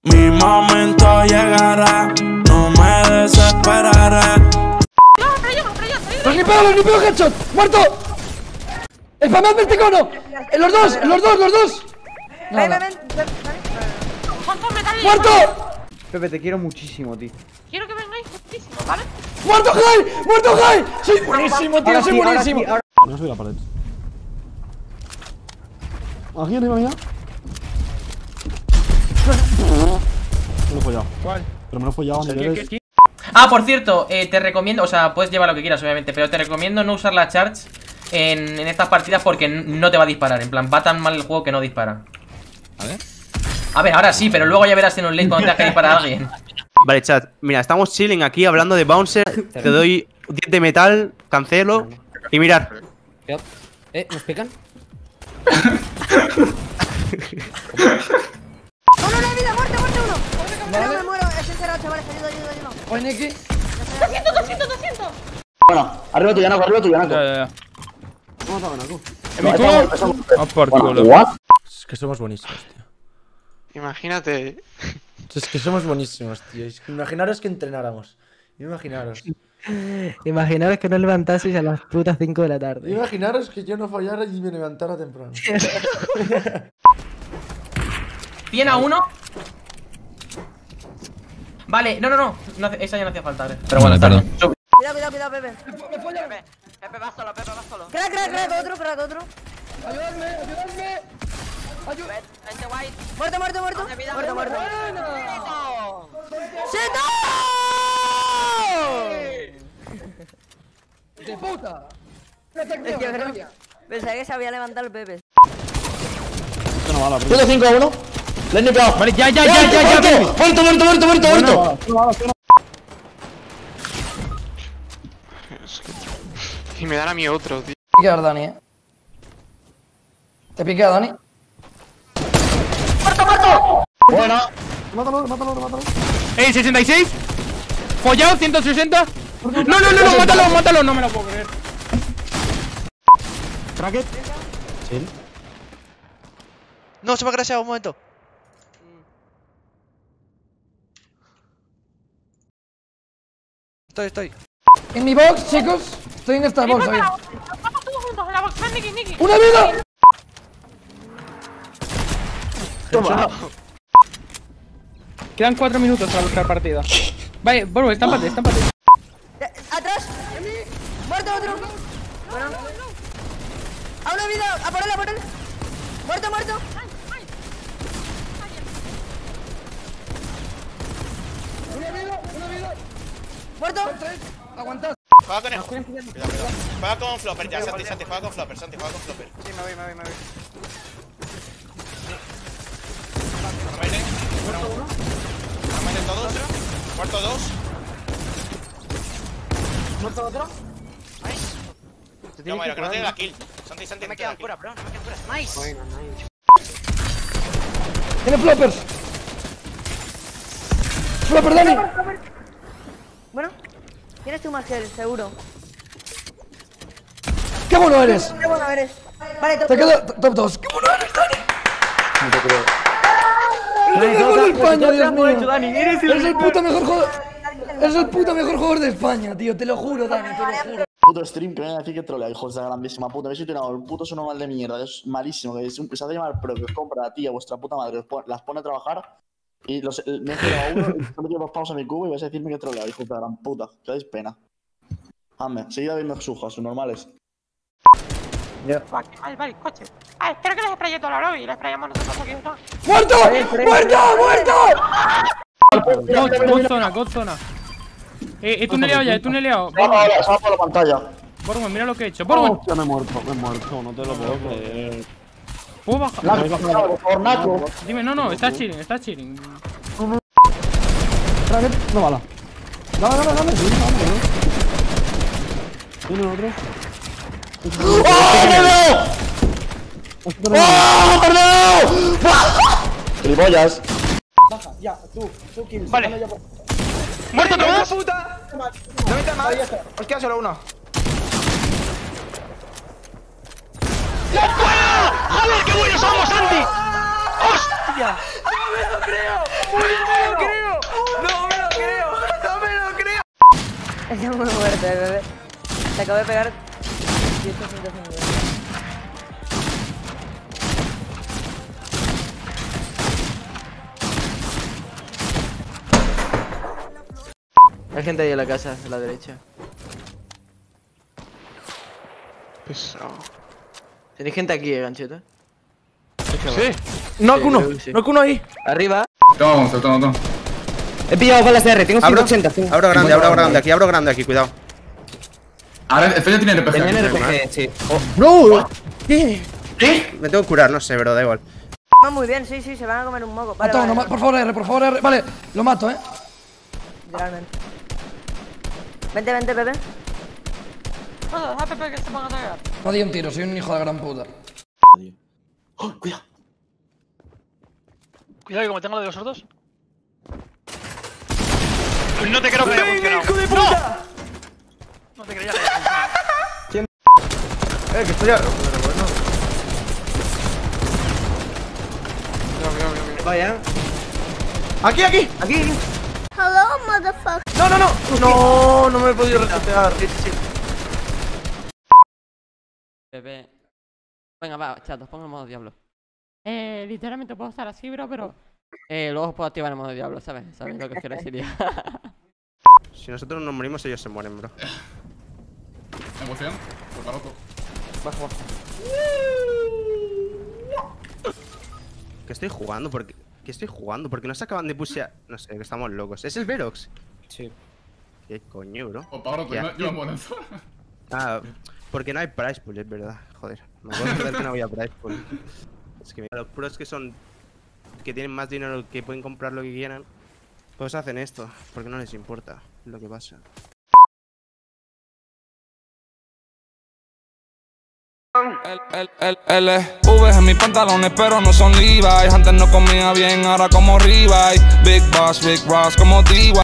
Mi momento llegará, no me desesperaré. ¡Los nipeo, headshot! ¡Muerto! ¡Spamadme el icono! ¡Los dos! Nada. ¡Muerto! Pepe, te quiero muchísimo, tío. Quiero que vengáis muchísimo, ¿vale? ¡Muerto Jai! ¡Soy buenísimo, tío! ¡Soy buenísimo! No subí la pared. Aquí arriba mía. Me lo he follado. ¿Cuál? Pero me lo he follado a niveles. Ah, por cierto, te recomiendo, o sea, puedes llevar lo que quieras, obviamente, pero te recomiendo no usar la charge en estas partidas porque no te va a disparar. En plan, va tan mal el juego que no dispara. A ver, ahora sí, pero luego ya verás en un late cuando tengas que disparar a alguien. Vale, chat, mira, estamos chilling aquí hablando de Bouncer. Te doy 10 de metal, cancelo. Y mirar. ¿Nos pican? ¡No, vida! ¡Muerte uno! No me muero, es encerrado, chavales, ayuda. Oye, Neki. 200. Bueno, arriba tuya, Naco. Ya. ¿Cómo estaba, Naco? ¿En mi culo? Ah, por culo. Es que somos buenísimos, tío. Imagínate. Es que somos buenísimos, tío. Es que imaginaros que entrenáramos. Imaginaros que no levantaseis a las putas 5 de la tarde. Imaginaros que yo no fallara y me levantara temprano. 100 a 1. Vale, no, esa ya no hacía falta, pero bueno, perdón. Cuidado, Pepe. Pepe va solo. Crack, otro. Ayúdame. Vente, White. Muerto. ¡Seto! ¡De puta! Pensaba que se había levantado el Pepe. Esto no va a la prisa. 105 a 1. Le he nipeado. Vale, ya. Muerto. Y me dan a mí otro, tío. Te piquea Dani, Te piquea Dani. Buena. Mátalo. 66. Follado, 160. No, mátalo, no me lo puedo creer. Cracket. Sí. No, se me ha crasheado un momento. Estoy. En mi box, chicos. Estoy en esta box, ¿sabes? Vamos todos juntos en la box, ven, Niki. ¡Una vida! Toma. Quedan 4 minutos para buscar partida. Vale, Borbo, estámpate. Atrás. Muerto otro. Bueno. A una vida, a por él. Muerto. ¡Una vida! Muerto. Aguantad. Juega con él. Cuidado. Juega con Flopper ya, Santi, juega con Flopper. Sí, me voy. Me meten todos. Muerto 2. ¿Muerto otro? No, que no tiene la kill. Santi, Me quedan cura, bro. Nice. ¡Tiene floppers! ¡Flopper, Dani! Bueno, tienes tu más gel, seguro. ¡Qué bueno eres! Qué bueno eres. Vale, Te quedo top 2. ¡Qué bueno eres, Dani! No te creo. ¡Eres el mejor de España, Dios mío! Eres Eres el puto mejor jugador. Eres el puto mejor jugador de España, tío. Te lo juro, Dani, te lo juro. Puto stream que me van a decir que trolea, hijos de la grandísima puta. Me he tirado el puto normal de mierda. Es malísimo. Que se hace llamar pro, que os compra a ti, a vuestra puta madre. Las pone a trabajar. Y me he tirado a uno y he metido 2 paus a mi cubo y vais a decirme que trolea, hijos de la gran puta. Que dais pena. Hazme, seguid viendo sus normales. Vale, coche. Espero que les spraye toda la lobby y les sprayamos nosotros aquí. ¡Muerto! God zona. He tuneleado. Se va por la pantalla. Borgo, mira lo que he hecho. Borgo. Hostia, me he muerto, no te lo puedo creer. ¿Puedo bajar? Por Naco. Dime, no, está chilling. Cracket, no bala. Dame. Tiene otro. ¡Gilipollas! Baja, ya, tú kills. Vale. ¡Muerto otro más! ¡Puta! No me más. Os queda solo uno. ¡No puedo! ¡Joder, qué buenos somos, Santi! ¡Hostia! Está muy muerto, bebé. Te acabo de pegar 1800 minutos. Hay gente ahí en la casa, a la derecha. Pesado. Tenéis gente aquí, gancheta. Sí. No, Sí, uno. creo que sí. No, uno ahí. Arriba. Toma. He pillado balas de R, tengo Abro 180. grande, abro grande aquí, cuidado. Ahora, el Feña tiene RPG. Tenían RPG, sí. ¡No! ¿Qué? Me tengo que curar, no sé, pero da igual. Va muy bien, sí, se van a comer un moco. Vale, Mato uno, por favor, R, por favor, R. Vale, lo mato, literalmente. Vente, Pepe. No di un tiro, soy un hijo de gran puta. ¡Oh, cuidado! Cuidado que como tengo lo de los sordos. Pues no te creo que haya funcionado. ¡Hijo de puta! No te creía que haya funcionado. Que estoy a... Vaya. ¡Aquí! Hello, motherfucker. No me he podido resetear. Bebé. Venga, va, chatos, ponga el modo diablo. Literalmente puedo estar así, bro, pero... luego puedo activar el modo diablo, ¿sabes? ¿Sabes lo que quiero decir? Si nosotros nos morimos, ellos se mueren, bro. Emoción, por loco. Bajo. ¿Qué estoy jugando? Porque no se acaban de pushear. No sé, que estamos locos. ¿Es el Verox? Sí. ¿Qué coño, bro? O Pablo, tú no llevas bonazo. Ah, porque no hay price pool, es verdad. Joder, me acuerdo de acordar que no había price pool. Es que mira, los pros que son... que tienen más dinero, que pueden comprar lo que quieran, pues hacen esto, porque no les importa lo que pasa. LV en mis pantalones, pero no son Levi's. Antes no comía bien, ahora como Revive. Big Boss como Diva.